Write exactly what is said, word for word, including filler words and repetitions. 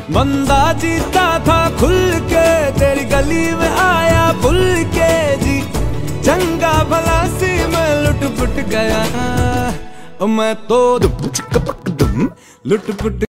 बंदा जीता था खुल के, तेरी गली में आया भूल के जी। चंगा भला सी मैं लुट पुट गया, मैं तो दुम चिक पक दुम लुट पुट